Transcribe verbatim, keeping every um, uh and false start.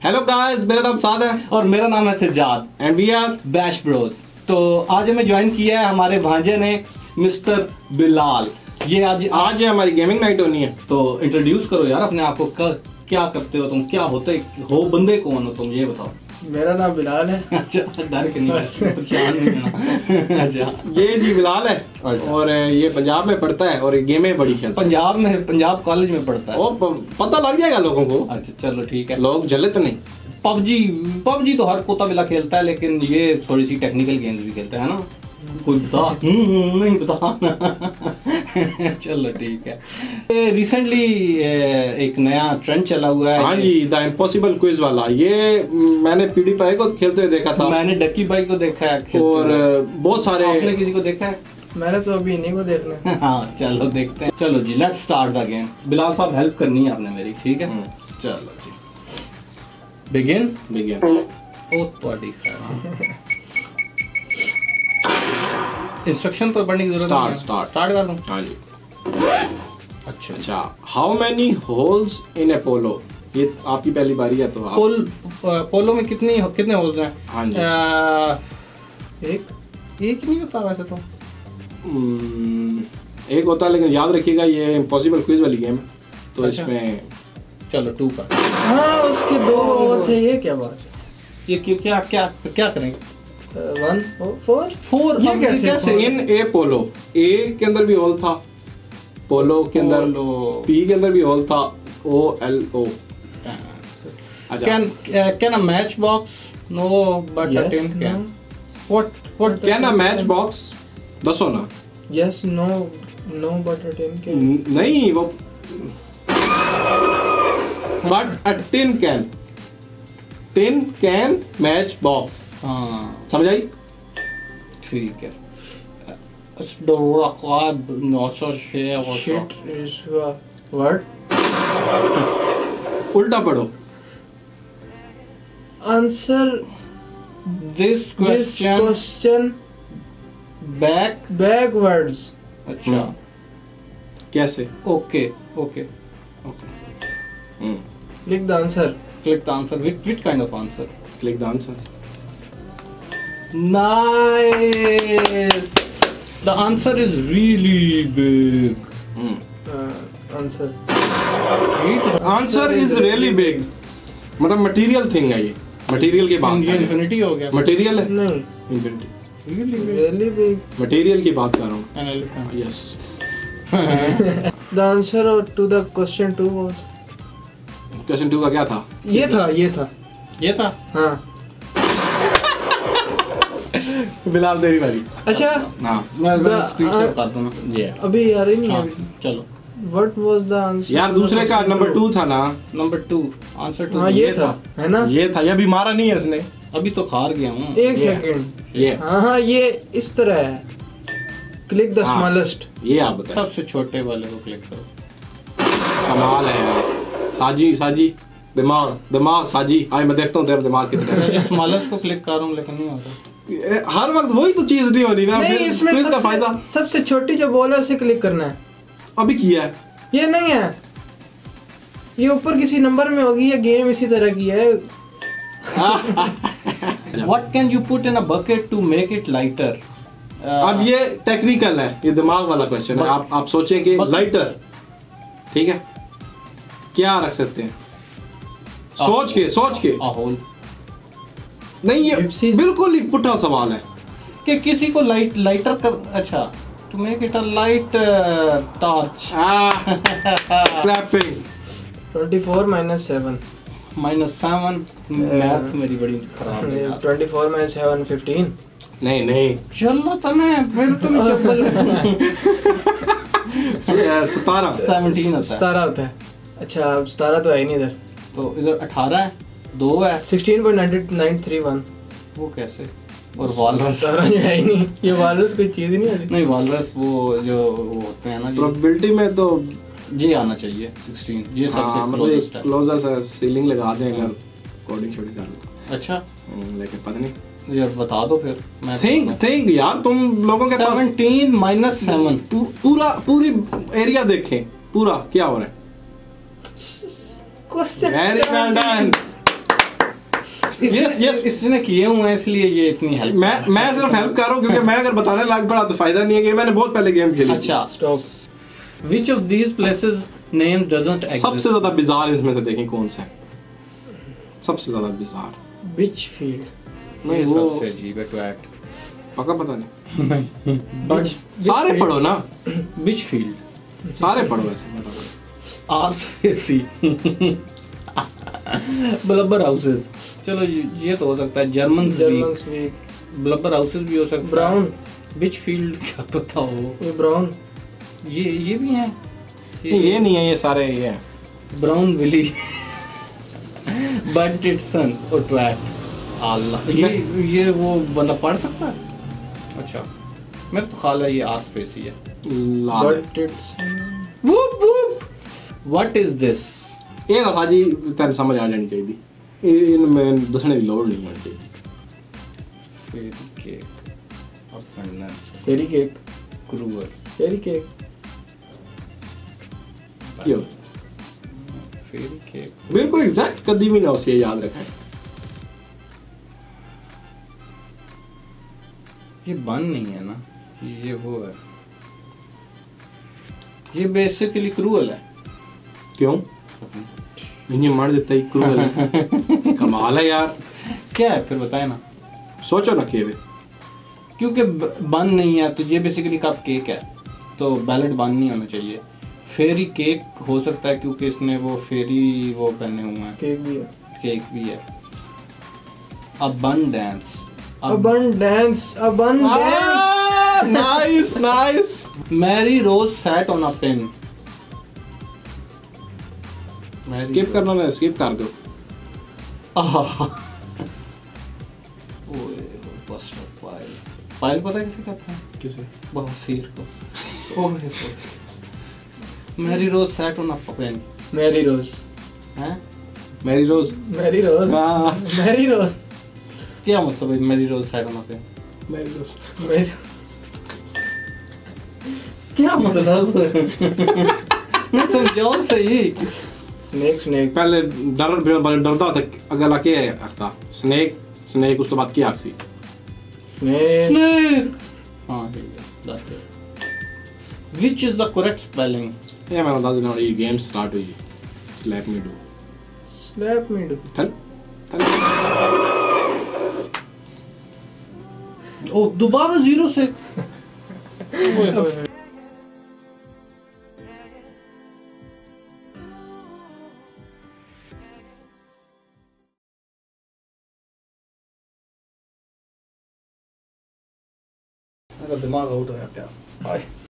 Hello guys, मेरा नाम साद है और मेरा नाम है Sajjad and we are Bash Bros. तो आज हमें ज्वाइन किया है हमारे भांजे ने मिस्टर बिलाल। ये आज आज ये हमारी गेमिंग नाइट होनी है। तो इंट्रोड्यूस करो यार अपने आप को, क्या करते हो तुम, क्या होते हो, बंदे कौन हो तुम, ये बताओ। मेरा नाम बिलाल है। अच्छा, डर के नहीं, परेशान नहीं होना। अच्छा, ये जी बिलाल है और ये पंजाब में पढ़ता है और ये गेमें बड़ी खेलता है। पंजाब में, पंजाब कॉलेज में पढ़ता है। ओ, पता लग जाएगा लोगों को। अच्छा चलो ठीक है। लोग जले तो नहीं। पबजी पबजी तो हर कोता बिला खेलता है, लेकिन ये थोड़ी सी टेक्निकल गेम्स भी खेलता है ना। कोई बता नहीं बता। चलो ठीक है। रिसेंटली एक नया ट्रेंड चला हुआ है। हाँ जी, द इम्पॉसिबल क्विज वाला। ये मैंने pewdiepie को खेलते हुए देखा था। मैंने डकी भाई को देखा है और बहुत सारे। आपने किसी को देखा है? मैंने तो अभी इन्हीं को देखना है। हाँ चलो देखते हैं। चलो जी, let's start the game. Bilal साहब हेल्प करनी है आपने मेरी, ठीक है? चलो जी, बिगिन बिगिन। ओ ਤੁਹਾਡੀ खैर इंस्ट्रक्शन तो पढ़ने की जरूरत नहीं है। स्टार्ट स्टार्ट कर दूं? हाँ जी। अच्छा अच्छा, how many holes in a polo? ये आपकी पहली बारी है तो आप। पोल पोलो में कितनी कितने होल्स हैं? हाँ जी। आ, एक एक ही नहीं होता वैसे तो। हम्म, एक होता है, लेकिन याद रखिएगा ये इम्पॉसिबल क्विज वाली गेम है तो अच्छा। इसमें चलो टू पर। हाँ, उसके दो और थे। ये क्या बात है? ये क्यों, क्या क्या क्या करेंगे? वन फोर फोर ये कैसे? कैसे? इन ए पोलो, ए के अंदर भी होल था, पोलो के अंदर, पी के अंदर भी होल था, O L O. Can can a match box no but a tin can? What what can a match box? दसो ना। Yes no no but a tin can. नहीं, वो but a tin can, tin can match box. हाँ समझ आई? ठीक है। अस्दुरक़ाब नौशो शेर shit is word. उल्टा पढ़ो। Answer this this question question back. Backwards. अच्छा कैसे? ओके ओके ओके, लिख the answer. Click the answer. Which which kind of answer? Click the answer. Nice. The answer is really big. Answer answer is really big. मतलब material thing है ये, material की बात ये है। infinity हो गया। मटेरियल है, नहीं, infinity. Really big. Really big. Material की बात कर रहा हूँ। An elephant. Yes. The answer to the question two was. Question two का क्या था? ये था ये था ये था। हाँ। बिलाल तेरी बारी। अच्छा, हाँ, मैं The- स्पीड से कर दूँ ना। ये अभी यार ही नहीं हाँ, है। चलो। What was the answer? यार दूसरे का नंबर टू था ना। नंबर टू आंसर टू हाँ ये था, है ना? ये था, ये अभी मारा नहीं है इसने। अभी तो खार गया हूँ। एक ये। सेकंड। ये हाँ हाँ, ये इस तरह है। क्लिक द हाँ। स्मॉलेस्ट। ये आप बताएं। सबसे छोटे वाले को क्लिक करो। कमाल है यार। साजी साजी दिमाग दिमाग साजी। आज मैं देखता हूँ तेरा दिमाग कितना है। मैं स्मॉलेस्ट को क्लिक कर रहा हूँ लेकिन नहीं होता। हर वक्त वही तो चीज नहीं होनी ना। नहीं, फिर इसमें क्विज का सबसे, फायदा। सबसे छोटी जो बॉल है उसे क्लिक करना है। अभी किया है। ये नहीं है, ये ऊपर किसी नंबर में होगी। ये गेम इसी तरह की है। What can you put in a bucket to make it lighter? अब ये टेक्निकल है, ये दिमाग वाला क्वेश्चन है। आप आप सोचें कि लाइटर, ठीक है, क्या रख सकते हैं? सोच के सोच के। A hole. नहीं, ये Gypsies. बिल्कुल ही पुट्ठा सवाल है। कि किसी को लाइट लाइटर कर। अच्छा, to make it a light torch. Clapping. Twenty four minus seven. Minus seven. Math मेरी बड़ी खराब है यार। Twenty four minus seven fifteen. नहीं नहीं, चलो तो मैं फिर तुम चप्पल सतारह। सेवनटीन होता है। सतारह होता है। अच्छा, अब सतारह तो है ही नहीं इधर। तो इधर अठारह है, दो है। Sixteen point nine three one. वो कैसे? और वालरस। सतारह जो है ही नहीं। ये वालरस कोई चीज ही नहीं आती। नहीं, वालरस वो जो वो होते हैं ना जी, प्रोबेबिलिटी में तो ये आना चाहिए सोलह। ये सबसे क्लोजेस्ट है। क्लोजेस्ट है। सीलिंग लगा दें अगर कोडिंग छोड़ी कर लो। अच्छा, लेकिन पता नहीं। ये बता दो फिर। मैं थिंक थिंक यार, तुम लोगों के पास सेवनटीन माइनस सेवन। पूरा पूरी एरिया देखें, पूरा क्या हो रहा है। Question very well done. इसने, yes. इसने किए हुए हैं इसलिए ये इतनी हेल्प। मैं मैं सिर्फ हेल्प कर रहा हूँ क्योंकि मैं अगर बताने लग पड़ा तो फायदा नहीं है कि मैंने बहुत पहले गेम खेली। अच्छा stop. Which of these places name doesn't exist? सबसे ज्यादा बिजार इसमें से देखें कौन सा है सबसे ज्यादा बिजार। बिच फील्ड। ये नहीं वो सबसे अजीब है ट्वैट। पक्का पता नहीं। बट सारे पढ़ो ना, बिच फील्ड सारे पढ़ो ऐसे। आर्स फेसी ब्लबर हाउसेस। चलो ये ये तो हो सकता है। German German week. Blubberhouses भी हो सकता है। ब्राउन। बिच फील्ड क्या पता हो। ये ब्राउन। ये ये भी है। ये, ये नहीं है, ये सारे ये है। Brown Willy but it's sun और ट्वैट। अल्लाह ये ये वो बंदा पढ़ सकता है। अच्छा मेरा तो ख्याल है ये आर्स फेसी है। But it's woop woop what is this. ये तो जी तेरे समझ आ जानी चाहिए, इनमें दसने की लोड़ नहीं होनी चाहिए। Fairy cake abundance fairy cake. Cruel fairy cake. क्यों फेरी केक मेरे को एग्जैक्ट कभी भी ना उसे याद रखा है। ये बन नहीं है ना, ये वो है। ये बेसिकली क्रूअल है। क्यों इन्हें मार देता ही क्रूअल है। कमाल है यार। क्या है फिर बताए ना। सोचो ना केवे क्योंकि ब- बन नहीं है तो ये बेसिकली कप केक है, तो बैलेट बन नहीं होना चाहिए। फेरी केक हो सकता है क्योंकि इसने वो फेरी वो पहने हुए हैं। केक भी है। केक भी है। Abundance abundance. Abundance. Nice nice. Mary rose sat on a pen. Skip करना ना, स्किप कर दो। पायल पायल पता है किसे कहते हैं? किसे? बवासीर को। ओए Mary rose sat on a pen. Mary rose. हैं? Mary rose. Mary rose. हाँ। Mary rose. क्या मतलब है Mary rose sat on a pen? Mary rose. Mary क्या मतलब? मैं समझाओ सही। Snake snake. पहले डर पहले डरता था अगला क्या है आता स्नेक स्नेक उसके बाद क्या आखसी स्नेक। स्नेक। हाँ ठीक है, that's it. Which is the correct spelling? ये मैं बता देना ये गेम स्टार्ट हुई। Slap me do. Slap me do. चल चल। ओ दोबारा जीरो से। ओए होए। मेरा दिमाग आउट हो जाता है।